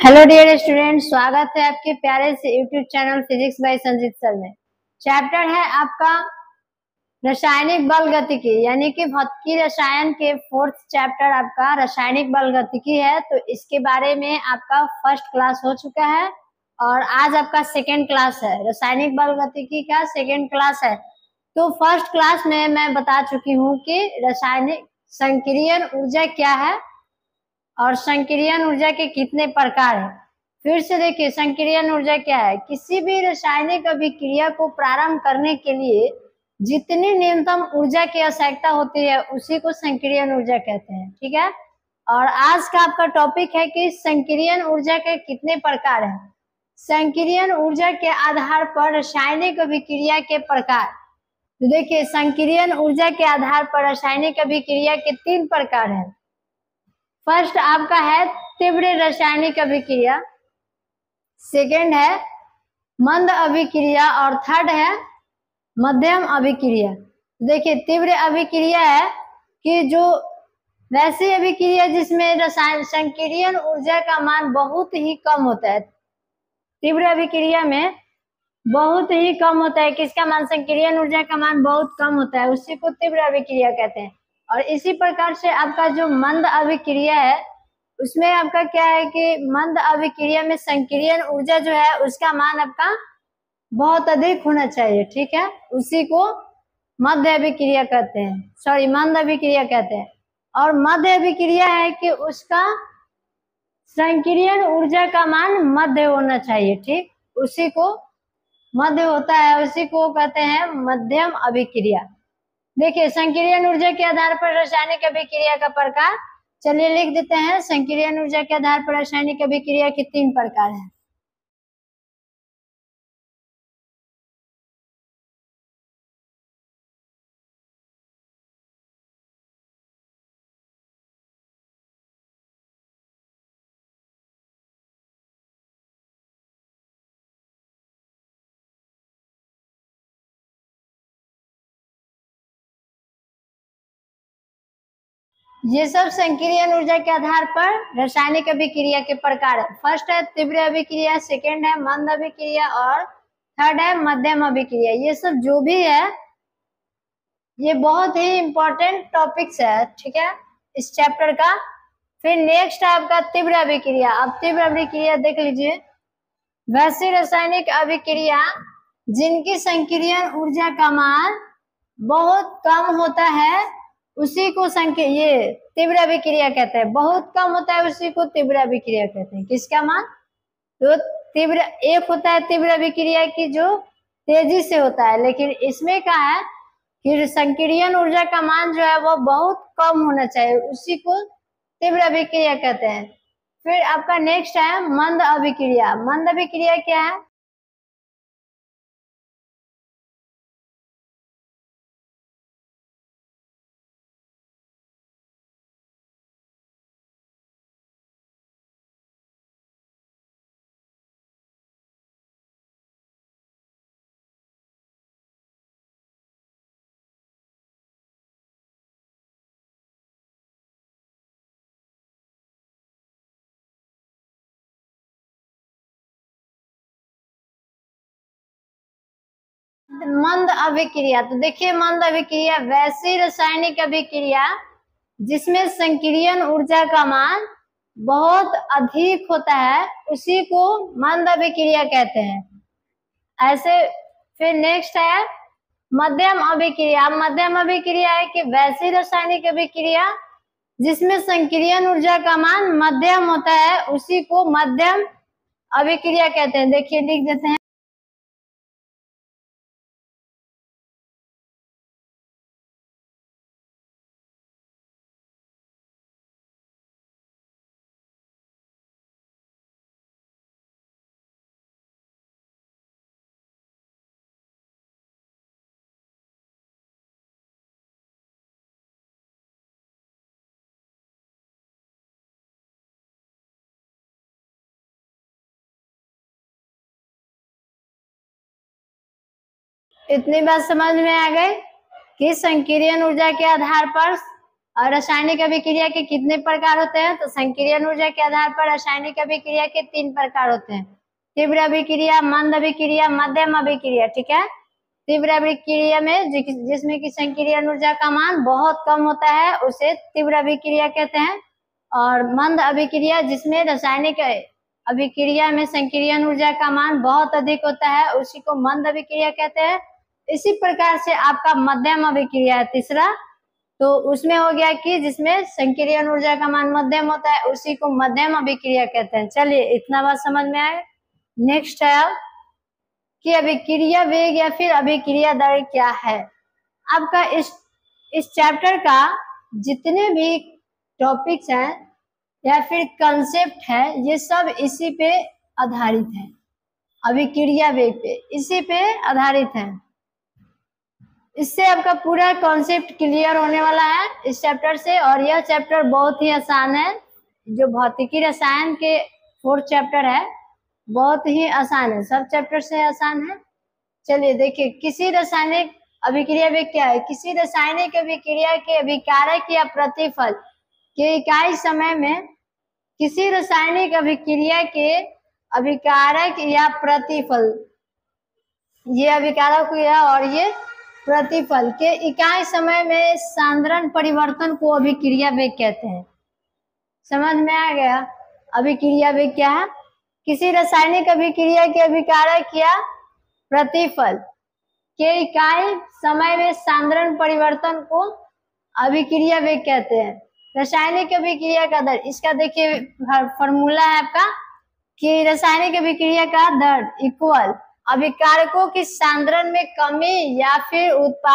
Hello dear student, स्वागत है आपके प्यारे से YouTube channel physics by Sanjeet sir में। चैप्टर है आपका रासायनिक बल गतिकी, यानी कि भौतिकी रसायन के फोर्थ चैप्टर आपका रासायनिक बल गतिकी है। तो इसके बारे में आपका फर्स्ट क्लास हो चुका है और आज आपका सेकेंड क्लास है। रासायनिक बल गतिकी का सेकेंड क्लास है। तो फर्स्ट क्लास में मैं बता चुकी हूँ कि रासायनिक संक्रियन ऊर्जा क्या है और संक्रियन ऊर्जा के कितने प्रकार हैं। फिर से देखिए, संक्रियन ऊर्जा क्या है। किसी भी रासायनिक अभिक्रिया को प्रारंभ करने के लिए जितनी न्यूनतम ऊर्जा की आवश्यकता होती है उसी को संक्रियन ऊर्जा कहते हैं। ठीक है, और आज का आपका टॉपिक है कि संक्रियन ऊर्जा के कितने प्रकार हैं। संक्रियन ऊर्जा के आधार पर रासायनिक अभिक्रिया के प्रकार। तो देखिए, संक्रियन ऊर्जा के आधार पर रासायनिक अभिक्रिया के 3 प्रकार हैं। फर्स्ट आपका है तीव्र रासायनिक अभिक्रिया, सेकेंड है मंद अभिक्रिया और थर्ड है मध्यम अभिक्रिया। देखिए, तीव्र अभिक्रिया है कि जो वैसी अभिक्रिया जिसमें रसायन संक्रियन ऊर्जा का मान बहुत ही कम होता है। तीव्र अभिक्रिया में बहुत ही कम होता है, किसका मान, संक्रियन ऊर्जा का मान बहुत कम होता है, उसी को तीव्र अभिक्रिया कहते हैं। और इसी प्रकार से आपका जो मंद अभिक्रिया है उसमें आपका क्या है कि मंद अभिक्रिया में संक्रियन ऊर्जा जो है उसका मान आपका बहुत अधिक होना चाहिए। ठीक है, उसी को मध्य अभिक्रिया कहते हैं, सॉरी मंद अभिक्रिया कहते हैं। और मध्य अभिक्रिया है कि उसका संक्रियन ऊर्जा का मान मध्य होना चाहिए। ठीक, उसी को मध्य होता है, उसी को कहते हैं मध्यम अभिक्रिया। देखिए, संक्रियन ऊर्जा के आधार पर रासायनिक अभिक्रिया का प्रकार, चलिए लिख देते हैं। संक्रियन ऊर्जा के आधार पर रासायनिक अभिक्रिया के 3 प्रकार हैं। ये सब संक्रियन ऊर्जा के आधार पर रासायनिक अभिक्रिया के प्रकार है। फर्स्ट है तीव्र अभिक्रिया, सेकेंड है मंद अभिक्रिया और थर्ड है मध्यम अभिक्रिया। ये सब जो भी है ये बहुत ही इंपॉर्टेंट टॉपिक्स है, ठीक है, इस चैप्टर का। फिर नेक्स्ट है आपका तीव्र अभिक्रिया। अब तीव्र अभिक्रिया देख लीजिए, वैसी रासायनिक अभिक्रिया जिनकी संक्रियन ऊर्जा का मान बहुत कम होता है उसी को ये तीव्र अभिक्रिया कहते हैं। बहुत कम होता है उसी को तीव्र अभिक्रिया कहते हैं। किसका मान, तो तीव्र एक होता है तीव्र अभिक्रिया की जो तेजी से होता है, लेकिन इसमें क्या है कि संक्रियन ऊर्जा का मान जो है वो बहुत कम होना चाहिए, उसी को तीव्र अभिक्रिया कहते हैं। फिर आपका नेक्स्ट है मंद अभिक्रिया। मंद अभिक्रिया क्या है, मंद अभिक्रिया। तो देखिए, मंद अभिक्रिया वैसी रासायनिक अभिक्रिया जिसमें संक्रियन ऊर्जा का मान बहुत अधिक होता है उसी को मंद अभिक्रिया कहते हैं। ऐसे फिर नेक्स्ट है मध्यम अभिक्रिया। मध्यम अभिक्रिया है कि वैसी रासायनिक अभिक्रिया जिसमें संक्रियन ऊर्जा का मान मध्यम होता है उसी को मध्यम अभिक्रिया कहते हैं। देखिए लिख देते हैं, इतनी बात समझ में आ गई कि संक्रियन ऊर्जा के आधार पर और रासायनिक अभिक्रिया के कितने प्रकार होते हैं? तो संक्रियन ऊर्जा के आधार पर रासायनिक अभिक्रिया के 3 प्रकार होते हैं। तीव्र अभिक्रिया, मंद अभिक्रिया, मध्यम अभिक्रिया। ठीक है, तीव्र अभिक्रिया में जिसमें कि संक्रियन ऊर्जा का मान बहुत कम होता है उसे तीव्र अभिक्रिया कहते हैं। और मंद अभिक्रिया जिसमें रासायनिक अभिक्रिया में संक्रियन ऊर्जा का मान बहुत अधिक होता है उसी को मंद अभिक्रिया कहते हैं। इसी प्रकार से आपका मध्यम अभिक्रिया है तीसरा, तो उसमें हो गया कि जिसमें संक्रियन ऊर्जा का मान मध्यम होता है उसी को मध्यम अभिक्रिया कहते हैं। चलिए इतना बात समझ में आए। नेक्स्ट है कि अभिक्रिया वेग या फिर अभिक्रिया दर क्या है। आपका इस चैप्टर का जितने भी टॉपिक्स हैं या फिर कंसेप्ट है ये सब इसी पे आधारित है, अभिक्रिया वेग पे, इसी पे आधारित है। इससे आपका पूरा कॉन्सेप्ट क्लियर होने वाला है इस चैप्टर से। और यह चैप्टर बहुत ही आसान है, जो भौतिकी रसायन के 4th चैप्टर है बहुत ही आसान है, सब चैप्टर से आसान है। चलिए देखिए, किसी रासायनिक अभिक्रिया वेग क्या है? किसी रासायनिक अभिक्रिया के अभिकारक या प्रतिफल के इकाई समय में किसी रासायनिक अभिक्रिया के अभिकारक या प्रतिफल, ये अभिकारक हुआ और ये प्रतिफल के इकाई समय में सांद्रण परिवर्तन को अभिक्रिया वेग कहते हैं। समझ में आ गया? अभिक्रिया वेग क्या है? किसी रासायनिक अभिक्रिया के अभिकारक या प्रतिफल के इकाई समय में सांद्रण परिवर्तन को अभिक्रिया वेग कहते हैं। रासायनिक अभिक्रिया का दर, इसका देखिए फॉर्मूला है आपका कि रासायनिक अभिक्रिया का दर इक्वल अभिकारकों की सांद्रण में कमी या फिर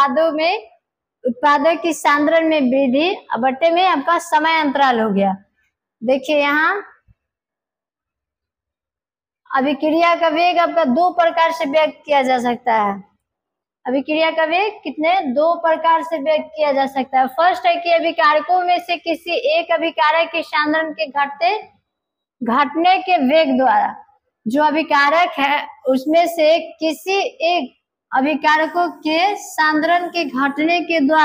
उत्पादों की सांद्रण में वृद्धि बट्टे में आपका समय अंतराल हो गया। देखिए यहाँ अभिक्रिया का वेग आपका 2 प्रकार से व्यक्त किया जा सकता है। अभिक्रिया का वेग कितने 2 प्रकार से व्यक्त किया जा सकता है। फर्स्ट है कि अभिकारकों में से किसी एक अभिकारक के सांद्रण के घटने के वेग द्वारा, जो अभिकारक है उसमें से किसी एक अभिकारकों के सांद्रण के घटने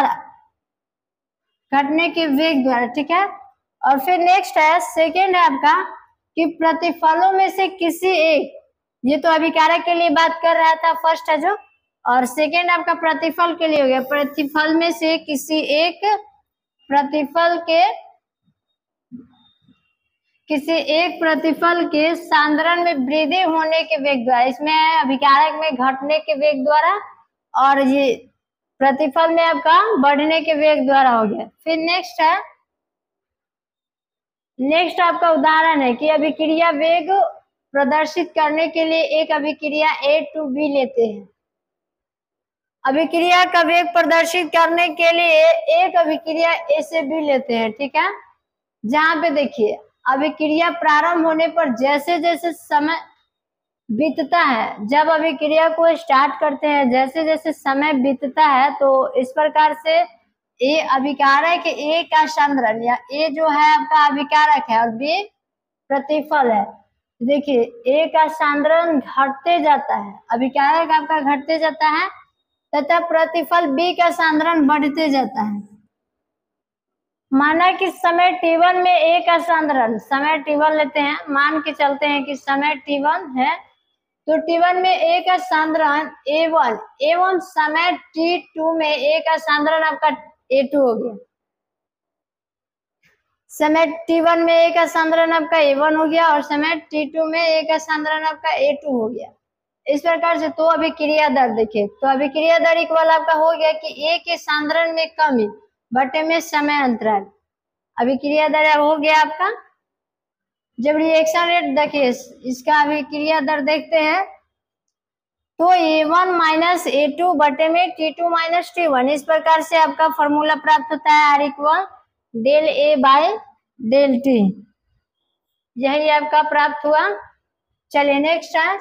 के वेग द्वारा। ठीक है, और फिर नेक्स्ट है, सेकेंड है आपका कि प्रतिफलों में से किसी एक, ये तो अभिकारक के लिए बात कर रहा था फर्स्ट है जो, और सेकेंड आपका प्रतिफल के लिए हो गया। प्रतिफल में से किसी एक प्रतिफल के सांद्रण में वृद्धि होने के वेग द्वारा, इसमें अभिकारक में घटने के वेग द्वारा और ये प्रतिफल में आपका बढ़ने के वेग द्वारा हो गया। फिर नेक्स्ट आपका उदाहरण है कि अभिक्रिया वेग प्रदर्शित करने के लिए एक अभिक्रिया A to B लेते हैं। अभिक्रिया का वेग प्रदर्शित करने के लिए एक अभिक्रिया A से B लेते हैं। ठीक है, जहां पे देखिए अभिक्रिया प्रारंभ होने पर जैसे जैसे समय बीतता है, जब अभिक्रिया को स्टार्ट करते हैं जैसे जैसे समय बीतता है तो इस प्रकार से ए अभिकारक ए का सांद्रण, या ए जो है आपका अभिकारक है और बी प्रतिफल है। देखिए ए का सांद्रण घटते जाता है, अभिकारक आपका घटते जाता है तथा प्रतिफल बी का सांद्रण बढ़ते जाता है। माना कि समय t1 में ए का सांद्रण, समय t1 लेते हैं, मान के चलते हैं कि समय t1 है, तो t1 में ए का सांद्रण a1 एवं समय t2 में ए का सांद्रण आपका a2 हो गया। समय t1 में ए का सांद्रण आपका a1 हो गया और समय t2 में ए का सांद्रण आपका a2 हो गया। इस प्रकार से तो अभिक्रिया दर देखिए, तो अभिक्रिया दर इक्वल आपका हो गया कि ए के सांद्रण में कमी बटे में समय अंतराल। अभिक्रिया दर हो गया आपका। जब रिएक्शन रेट देखिए इसका अभिक्रिया दर देखते हैं तो A1 माइनस A2 बटे में T2 माइनस T1, इस प्रकार से आपका फॉर्मूला प्राप्त होता है R equal del A by del T, यही आपका प्राप्त हुआ। चलिए नेक्स्ट है,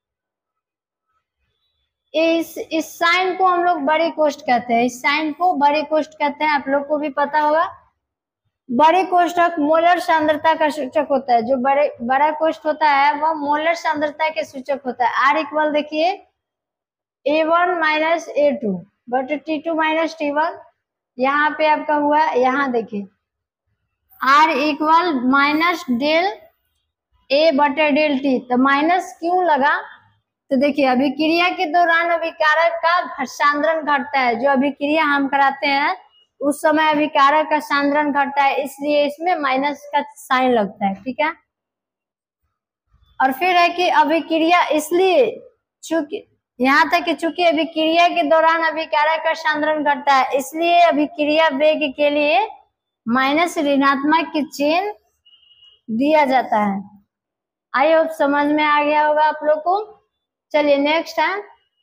इस साइन को हम लोग बड़ी कोष्ठ कहते हैं, इस साइन को बड़ी कोष्ठ कहते हैं, आप लोग को भी पता होगा। बड़ी कोष्ठक मोलर सांद्रता का सूचक होता है, जो बड़ा कोष्ठ होता है वह मोलर सांद्रता के सूचक होता है। R इक्वल देखिए A1 माइनस A2 बटे T2 माइनस T1, यहाँ पे आपका हुआ, यहाँ देखिए R equal minus del A बटे डेल टी। तो माइनस क्यों लगा? तो देखिए अभिक्रिया के दौरान अभिकारक का सांद्रण घटता है। जो अभिक्रिया हम कराते हैं उस समय अभिकारक का सांद्रण घटता है, इसलिए इसमें माइनस का साइन लगता है। ठीक है। और फिर है कि अभिक्रिया इसलिए चूंकि यहाँ तक कि चूंकि अभिक्रिया के दौरान अभिकारक का सांद्रण घटता है, इसलिए अभिक्रिया वेग के लिए माइनस ऋणात्मक की चिन्ह दिया जाता है। आई होप समझ में आ गया होगा आप लोग को। चलिए नेक्स्ट है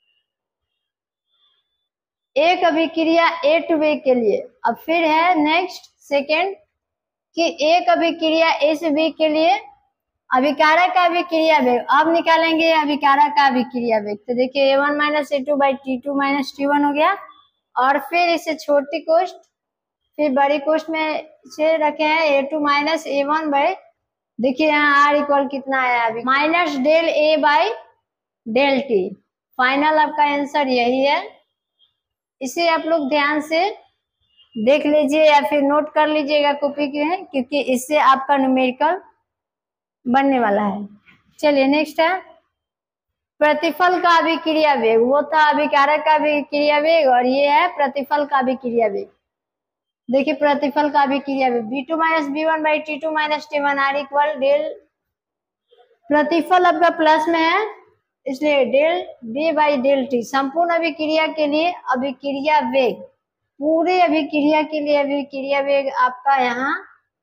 एक अभिक्रिया ए टू बी के लिए। अब फिर है नेक्स्ट सेकेंड कि एक अभिक्रिया ए से बी के लिए अभिकारक का अभिक्रिया वेग। अब निकालेंगे अभिकारक का अभिक्रिया वेग। तो देखिए A1 minus A2 by T2 minus T1 हो गया। और फिर इसे छोटी कोष्ठ फिर बड़ी कोष्ठ में से रखे हैं A2 माइनस A1 बाई, देखिए यहाँ R इक्वल कितना आया अभी minus del A by del T. Final आपका आंसर यही है। इसे आप लोग ध्यान से देख लीजिए या फिर नोट कर लीजिएगा कॉपी के, क्योंकि इससे आपका न्यूमेरिकल बनने वाला है। चलिए नेक्स्ट है प्रतिफल का अभिक्रिया वेग। वो था अभिकारक का अभिक्रिया वेग और ये है प्रतिफल का अभिक्रिया वेग। देखिए प्रतिफल का अभिक्रिया वेग B2 minus B1 by T2 minus T1 R equal del, प्रतिफल आपका प्लस में है इसलिए del B by del T. संपूर्ण अभिक्रिया के लिए अभिक्रिया वेग, पूरे अभिक्रिया के लिए अभिक्रिया वेग आपका यहाँ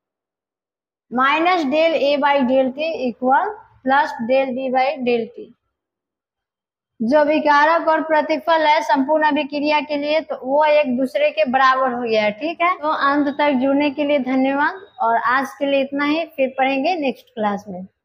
minus del A by del T equal plus del B by del T. जो अभिकारक और प्रतिफल है संपूर्ण अभिक्रिया के लिए तो वो एक दूसरे के बराबर हो गया है। ठीक है। तो अंत तक जुड़ने के लिए धन्यवाद और आज के लिए इतना ही, फिर पढ़ेंगे नेक्स्ट क्लास में।